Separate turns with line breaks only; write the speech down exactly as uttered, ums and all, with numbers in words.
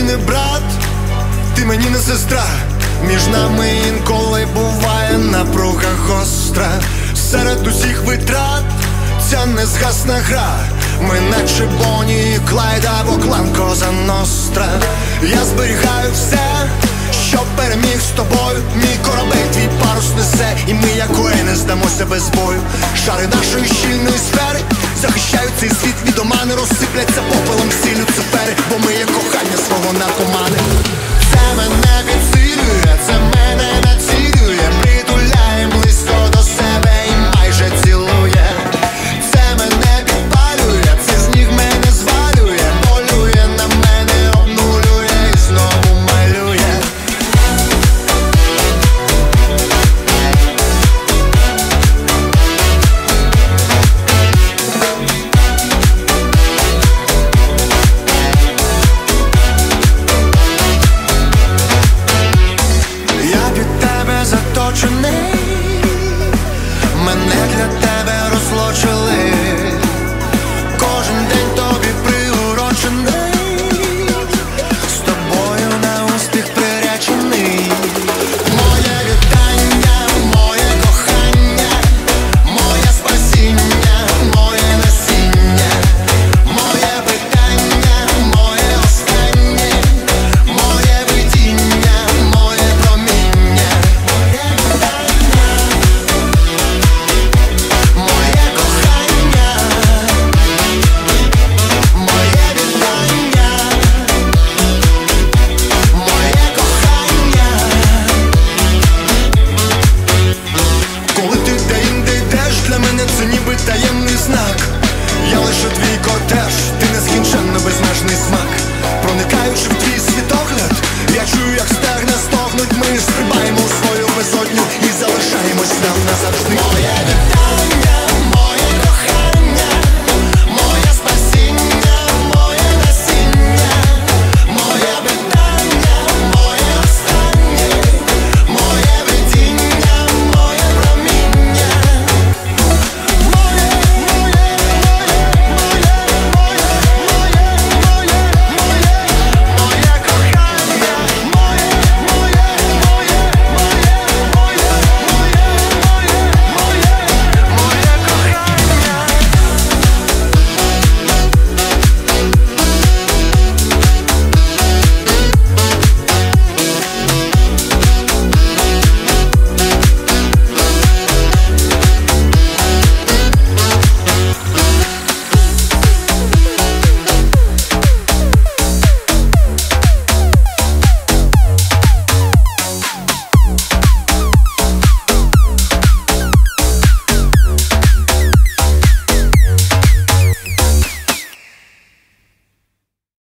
не брат, ти мені не сестра. Між нами інколи буває напруга гостра. Серед усіх витрат ця незгасна гра. Ми наче Бонні і Клайд або клан Коза Ностра. Я зберігаю все, що переміг з тобою. Мій корабель твій парус несе, і ми, як Уей, не здамося без бою. Шари нашої щільної сфери захищають цей світ від омани, розсипляться попелом всі людські